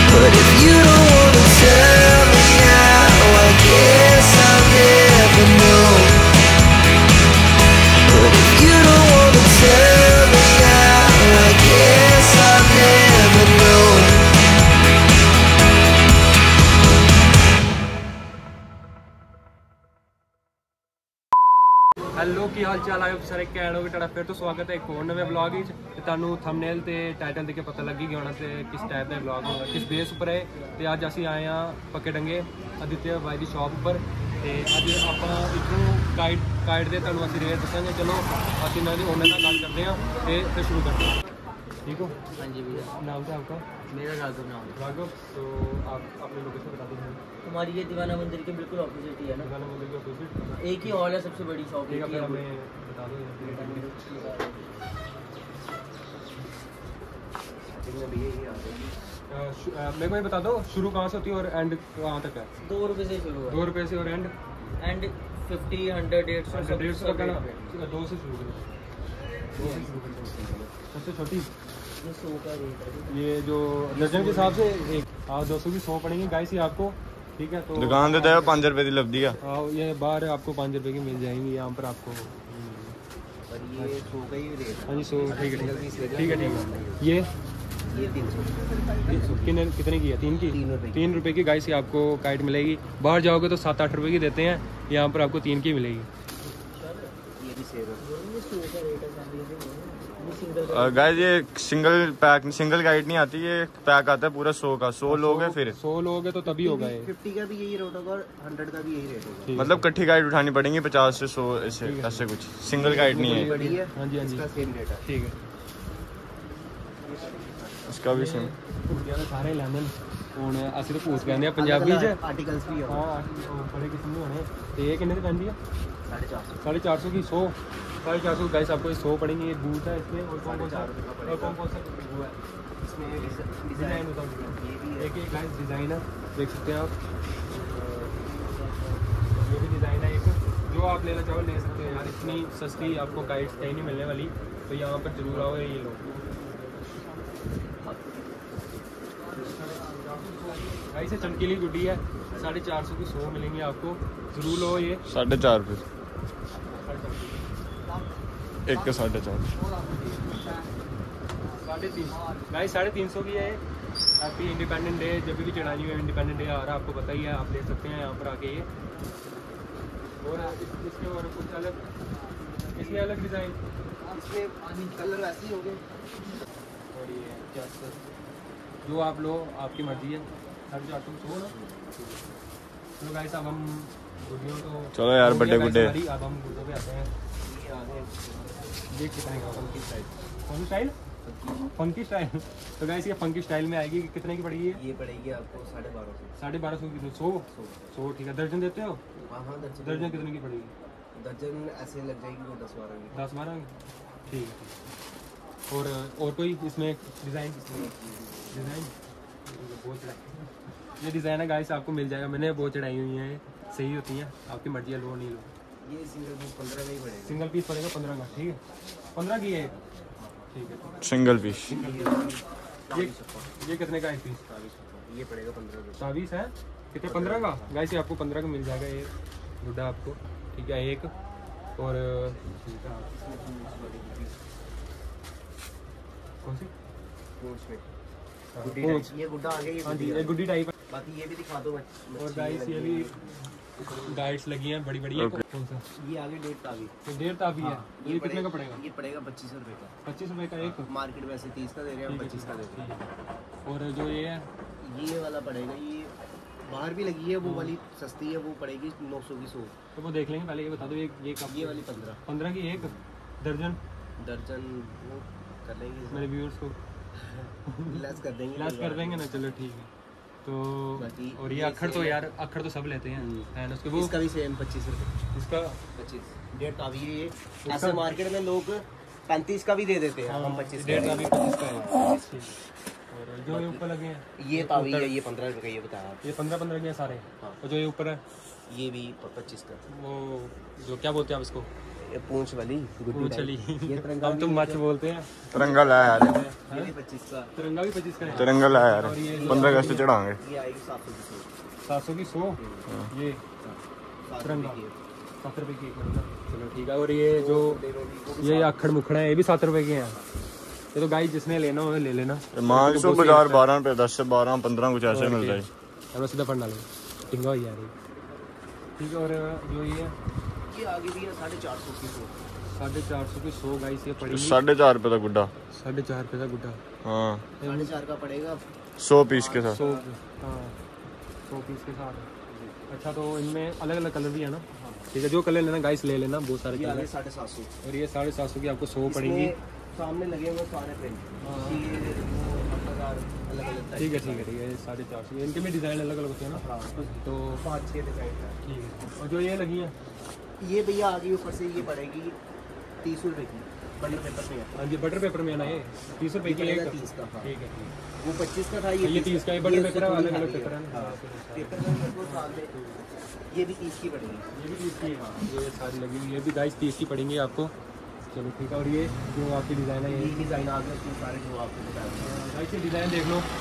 But if you don't wanna tell me now, I guess I'll never know. But if you don't wanna tell me now, I guess I'll never know. Hello की हाल चाल आए सारे canned हो गए फिर तो स्वागत है एक और नवे ब्लॉग ਤੁਹਾਨੂੰ ਥੰਬਨੇਲ ਤੇ ਟਾਈਟਲ ਦੇਖ ਕੇ ਪਤਾ ਲੱਗ ਹੀ ਗਿਆ ਹੋਣਾ ਤੇ ਕਿਸ ਟਾਈਪ ਦਾ ब्लॉग ਹੋਗਾ ਕਿਸ ਬੇਸ ਉੱਪਰ ਹੈ ਤੇ ਅੱਜ ਅਸੀਂ ਆਏ ਆ ਪੱਕੇ ਡੰਗੇ ਆਦਿਤਿਆ ਬਾਈ ਦੀ ਸ਼ਾਪ ਉੱਪਰ ਤੇ ਅੱਜ ਆਪਾਂ ਇਥੋਂ ਕਾਈਟ ਦੇ ਤੁਹਾਨੂੰ ਅਸੀਂ ਰੇਟ ਦੱਸਾਂਗੇ ਚਲੋ ਅਸੀਂ ਇਹਨਾਂ ਦੀ ਉਹਨਾਂ ਨਾਲ ਗੱਲ ਕਰਦੇ ਆ ਤੇ ਫਿਰ ਸ਼ੁਰੂ ਕਰਦੇ ਹਾਂ ठीक हो। हाँ जी भैया। नाम क्या आपका? मेरा राघव नाम है। राघव। तो आप अपने लोकेशन बता दीजिए। हमारी ये दीवाना मंदिर के बिल्कुल ऑपोजिट ही है ना। दीवाना मंदिर के ऑपोजिट एक ही हॉल है, सबसे बड़ी शॉप है। हमें बता दो मेरे को ये बता दो शुरू कहाँ से होती है और एंड कहाँ तक है? 2 रुपये से शुरू है। 2 रुपये से और एंड 50, 100, 150 का ना 2 से शुरू करो। सबसे छोटी ये 100 का रेट है। ये जो दर्जन के हिसाब से एक 200 की 100 पड़ेंगे गाइस ये आपको ठीक है। तो दुकान तो 5 रुपए की लब्धी है। हाँ ये बाहर आपको 5 रुपए की मिल जाएंगी यहाँ पर आपको। पर ये 100 का ही रेट है। हाँ जी 100 ठीक है ठीक है। ये 300 कितने की है? 3 की 3 रुपए की गाइस ये आपको काइट मिलेगी। बाहर जाओगे तो 7-8 रुपए की देते हैं, यहाँ पर आपको 3 की मिलेगी। ये भी सेव है। ये 100 का रेट है। गाइस ये सिंगल गाइड नहीं आती, ये पैक आता है पूरा 100 का। 100 लोग हैं फिर 100 लोग हैं तो तभी होगा ये। 50 का भी यही रेट होगा और 100 का भी यही रेट होगा। मतलब कट्ठी गाइड उठानी पड़ेंगी 50 से 100 ऐसे कुछ। सिंगल गाइड नहीं है। बड़ी है। हाँ जी हाँ जी इसका सेम रेट है। ठीक है। इसका भी सेम। सारे लैंदन ਹੁਣ ਅਸੀਂ ਤਾਂ ਭੂਤ ਕਹਿੰਦੇ ਆ ਪੰਜਾਬੀ ਚ आर्टिकल्स भी है। हाँ बड़े किस्म के होने तो ये कितने की पैंदी है? 450 450 की 100 450 गाइस आपको 100 पड़ेंगे। ये बूट है इसमें और कौन कौन सा वो है इसमें डिजाइन होता है। ये भी है। एक गाइस डिजाइन है देख सकते हैं आप। ये भी डिजाइन है एक, जो आप लेना चाहो ले सकते हो यार। इतनी सस्ती आपको गाइड्स कहीं नहीं मिलने वाली, तो यहाँ पर जरूर आओ ये लो। गाइस ये चमकीली गुड्डी है 450 की 100 मिलेंगी आपको, जरूर लो ये। 4.5 रुपए एक के 4.5 गाइस 350 की है। हैप्पी इंडिपेंडेंट डे, जब भी चढ़ाई हुई इंडिपेंडेंट डे आ रहा है आपको पता ही है, आप ले सकते हैं यहाँ पर आके ये। और इसके और कुछ अलग, इसमें अलग डिज़ाइन, इसमें कलर वैसे ही हो गए। और ये जो आप लो आपकी मर्जी है। 450 ना। चलो गाइस अब हम गुड्डियों तो चलो यार बर्थडे गुड्डे। अब हम गुड्डों पे आते हैं। देख कितने का फंकी स्टाइल फंकी स्टाइल। तो गाइस ये फंकी स्टाइल में आएगी। कितने की पड़ेगी ये पड़ेगी आपको 1250 की 100 ठीक है। दर्जन देते हो? हाँ दर्जन कितने की पड़ेगी? दर्जन ऐसे लग जाएगी वो 10-12 की। 10-12 ठीक है। और कोई इसमें डिज़ाइन बहुत चढ़ाई ये डिज़ाइन है गाइस आपको मिल जाएगा। मैंने बहुत चढ़ाई हुई है, सही होती हैं, आपकी मर्जी है लो नहीं लो। ये सिंगल पीस 15 का ही पड़ेगा। सिंगल पीस पड़ेगा 15 का ठीक है। 15 की है ठीक है सिंगल पीस। ये कितने का है पीस? ये पड़ेगा 15 का। 24 है कितने? 15 का गाइस ये आपको 15 का मिल जाएगा ये गुड्डा आपको ठीक है एक। और कौन सी ये गुड्डा आ गया। हाँ जी ये गुड्डी टाइप है। बाकी ये भी दिखा दो। और गाइस ये भी गाइड्स लगी हैं बड़ी बड़ी। कौन सा? ये आगे 1.5 तावी। तो 1.5 तावी है। ये कितने का पड़ेगा? ये पड़ेगा 25 रुपए का। 25 रुपए का एक। मार्केट में ऐसे 30 का दे रहे हैं, हम 25 का दे रहे हैं। और जो ये है ये वाला पड़ेगा, ये बाहर भी लगी है वो वाली सस्ती है, वो पड़ेगी 900 की 100। तो वो देख लेंगे पहले ये बता दो ये कब? ये वाली 15 की एक दर्जन वो कर लेंगे मेरे व्यूअर्स को लेस कर देंगे ना। चलो ठीक है। तो और ये अखर तो यार अखर तो सब लेते हैं एंड उसके वो इसका भी सेम 25 रुपये। इसका 25 1.5 तावी है। ये ऐसे मार्केट में लोग 35 का भी दे देते हैं, हम 25 का है। और जो ये ऊपर लगे हैं ये तावी है, ये 15 रुपये का। ये बताया ये 15 के हैं सारे। और जो ये ऊपर है ये भी 25 का। वो जो क्या बोलते हैं आप इसको? ये पूंछ वाली गुड्डू चली ये तिरंगा हम तो मच बोलते हैं। तिरंगा लाया यार, ये भी 25 का। तिरंगा भी 25 का है। तिरंगा लाया यार, और ये 15 अगस्त चढ़ाएंगे। ये आएगी 700 की 700 की 100 ये तिरंगा 7 रुपए की एक मिनट। चलो ठीक है। और ये जो ये अखड़ मुखड़ा है ये भी 7 रुपए के हैं। ये तो गाइस जिसने लेना हो ले लेना। मान सो बाजार 12 रुपए 10 से 12 15 कुछ ऐसे मिलता है। अब सीधा पढ़ना ले टिंगा ही यार ठीक है। और जो ये आगे भी है 450 की 100 450 की 100 गाइस ये पड़ेगी 4.5 रुपए का गुड्डा। 4.5 रुपए का गुड्डा। हाँ 4.5 का पड़ेगा 100 पीस के साथ। 100 हाँ 100 पीस के साथ। अच्छा तो इनमें अलग अलग कलर भी है ना? ठीक है जो कलर लेना गाइस ले लेना, बहुत सारे कलर। 750 और ये 750 की आपको 100 पड़ेंगी। सामने लगे हुए सारे प्रिंट अलग-अलग। ठीक है 450 इनके भी डिज़ाइन अलग अलग होते हैं ना। तो 5-6 डिजाइन है। ठीक है। और जो ये लगी है ये भैया आगे ऊपर से ये पड़ेगी 30 रुपए की बटर पेपर में है। हाँ जी बटर पेपर में है ना ये 30 रुपए की एक। 30 का। हाँ। ठीक है वो 25 का था, ये 30 का। ये बटर पेपर है, अलग अलग पेपर है ना। पेपर में मेरे को सामने ये भी 30 की पड़ेगी। ये भी 30 की है। ये सारी लगी हुई ये भी गाइस 30 की पड़ेंगी आपको। चलो ठीक है। और ये जो आपकी डिज़ाइन है ये ये डिजाइन आ गए इसमें सारे जो आपको बताया। गाइस ये डिज़ाइन देख लो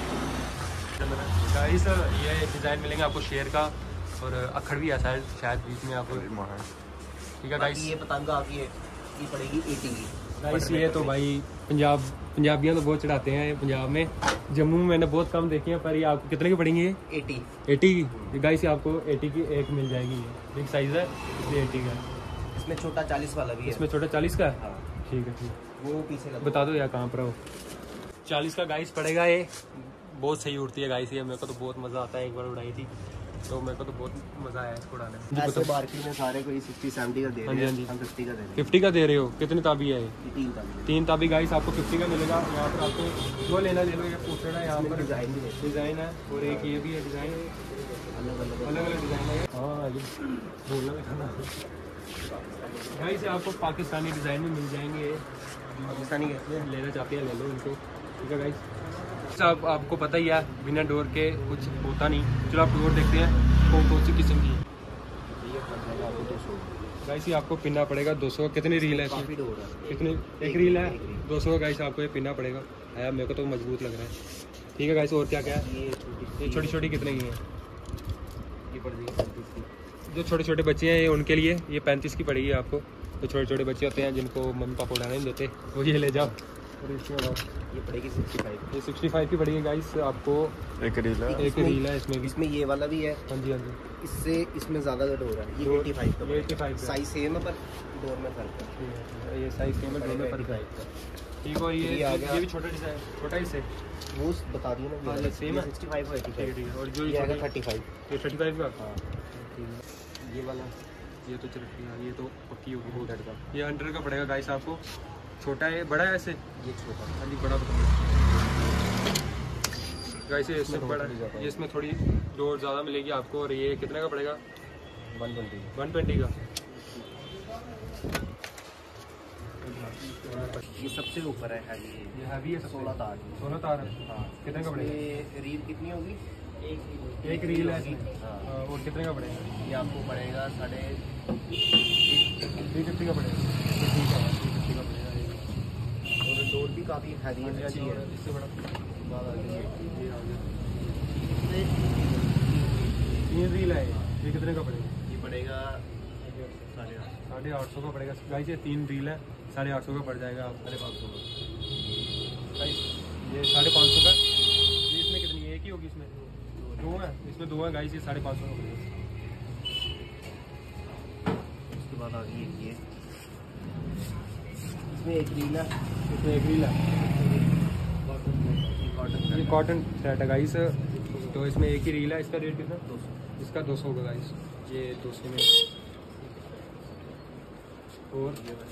गाइस। ये डिज़ाइन मिलेंगे आपको शेर का और अखड़ भी है शायद बीच में आपको। ठीक है गाइस। ये पतंग आ गई है, ये पड़ेगी 80 की गाइस। ये तो भाई पंजाबियाँ तो बहुत चढ़ाते हैं पंजाब में। जम्मू में मैंने बहुत कम देखे हैं, पर ये आपको कितने की पड़ेंगी? ये 80 की गाइस। ये आपको 80 की एक मिल जाएगी। ये बिग साइज़ है इसलिए 80 का। इसमें छोटा 40 वाला भी है। इसमें छोटा 40 का है। हाँ। ठीक है ठीक। वो पीछे का बता दो यार कहाँ पर हो। 40 का गाइस पड़ेगा। ये बहुत सही उड़ती है गाइस। ये मेरे को तो बहुत मज़ा आता है, एक बार उड़ाई थी तो मेरे को तो बहुत मज़ा आया इसको उड़ाने में। ऐसे मार्केट में सारे कोई 60-70 का दे रहे हैं, हम 50 का दे रहे हैं। 50 का दे रहे हो? कितनी ताबी है ये? 3 का भी 3 ताबी गाइस आपको 50 का मिलेगा। यहाँ पर आपको जो लेना ले लो। ये पूछना है यहाँ पर डिजाइन भी है। डिज़ाइन है और एक ये भी है डिज़ाइन अलग डिज़ाइन है। हाँ ये बोलना भी था ना गाइस। आपको पाकिस्तानी डिज़ाइन में मिल जाएंगे। पाकिस्तानी लेना चाहते हैं ले लो इनको। ठीक है गाइस। अब आपको पता ही है बिना डोर के कुछ होता नहीं। चलो आप डोर देखते हैं कौन सी किस्म की। गाइस ये आपको पिनना पड़ेगा 200। कितनी रील है इसमें? कितनी? एक रील है 200 गाइस। आपको ये पिनना पड़ेगा। है मेरे को तो मजबूत लग रहा है। ठीक है गाइस। और क्या क्या है? ये छोटी छोटी कितने की है? ये पड़ जाएगी 35 की। जो छोटे छोटे बच्चे हैं ये उनके लिए ये 35 की पड़ेगी आपको। तो छोटे छोटे बच्चे होते हैं जिनको मम्मी पापा उड़ाने नहीं देते, वो ये ले जाओ। और इसमें ये पड़ेगी 65। ये 65 की पड़ेगी गाइस आपको। एक रील है। एक रील है इसमें भी। इसमें ये वाला भी है। हाँ जी हाँ जी। इससे इसमें ज़्यादा डोर है। ये 85 का। ये 85 का। साइज सेम है पर डोर में फर्क है। ये साइज सेम है, दोनों फर्क है। ठीक है। और ये भी छोटा डिज़ाइन छोटा ही से वो बता दिए ना। हाँ, ये सेम है। 65 और 85। ठीक है। और जो ये आएगा 35। ये 35 का। हाँ ये वाला ये तो चल ये तो पक्की होगी 100 का। ये 100 का पड़ेगा गाइस आपको। छोटा है बड़ा है ऐसे? ये छोटा। हाँ जी बड़ा गाइस। ये इसमें बड़ा है। ये इसमें थोड़ी डोर ज़्यादा मिलेगी आपको। और ये कितने का पड़ेगा? 120 का। ये सबसे ऊपर है हैवी। ये हैवी है। 16 तार। 16 तार है। हाँ। कितने का पड़ेगा? ये रील कितनी होगी? एक रील है इसमें। हाँ। और कितने का पड़ेगा? ये आपको पड़ेगा 350 का पड़ेगा। ठीक है 350 का पड़ेगा। और डोर भी काफ़ी हैवी है, अच्छी है। इससे बड़ा बात आ गई ये आ गया। 3 रील है। ये कितने का पड़ेगा? ये पड़ेगा 850 का पड़ेगा गाइस। ये 3 रील है 850 का पड़ जाएगा आप। 550 का गाइस। ये 550 का। ये इसमें कितनी? एक ही होगी इसमें? 2 है इसमें। 2 है गाइस। ये 550 का पड़ेगा। उसके बाद आ गई ये इसमें एक रील है। इसमें एक रील है। ये कॉटन सेट है गाइस। तो इसमें एक ही रील है। इसका रेट कितना? 200। इसका 200 होगा गाइस। ये 200 में। और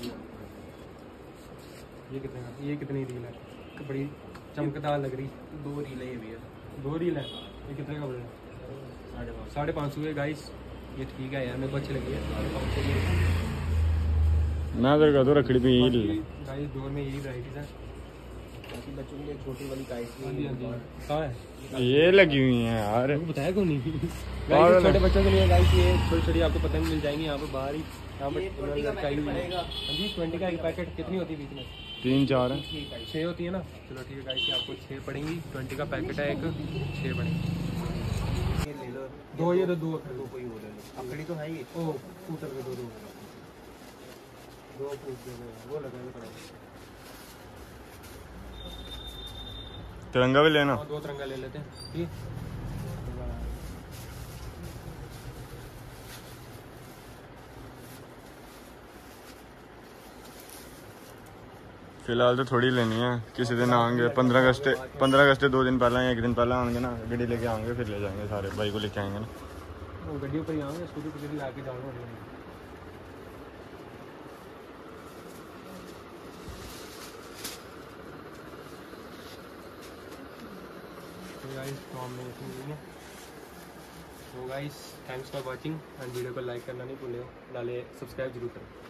ये कितने का? ये कितनी रील है? बड़ी चमकदार लग रही। 2 रील है ये भी है। 2 रील है। ये कितने का पड़ेगा? 550 है गाइस। ये ठीक है यार मेरे को अच्छी लगी है। 550 मैं तो रखड़ी पे यही ले। गाइस डोर में यही वैराइटीज है। बाकी बच्चों के लिए छोटी वाली काइट हाँ जी, हाँ जी। कहाँ है? ये लगी हुई है यार। वो बताया क्यों नहीं? और गाइस छोटे बच्चों के लिए गाइस ये छोटी छोटी आपको पतंग मिल जाएंगी यहाँ पर बाहर ही। यहाँ पर ये 20 का लटकाई हुई है। पैकेट हाँ जी 20 का एक पैकेट कितनी होती है बीच में? 3-4 है। 6 होती है ना। चलो ठीक है गाइस, आपको 6 पड़ेंगी। 20 का पैकेट है एक, 6 पड़ेंगी। ये ले लो, दो ये तो दो दो कोई वो ले लो। अकड़ी तो है ये, ओ स्कूटर के दो फूट दे दो, वो लगाने पड़ेगा। तिरंगा भी लेना। हाँ 2 तिरंगा ले लेते हैं ठीक। फिलहाल तो थोड़ी लेनी है, किसी दिन आएंगे 15 अगस्त 2 दिन पहले या 1 दिन पहले आएंगे ना, गड्डी लेके आएंगे फिर ले जाएंगे सारे भाई को लेके आएंगे ना। वो गड्डी ऊपर ही आऊँगा, स्कूटी पर ला के जाऊँगा। तो guys thanks for watching and video को लाइक करना नहीं भूलियो, नाले सब्सक्राइब जरूर करें।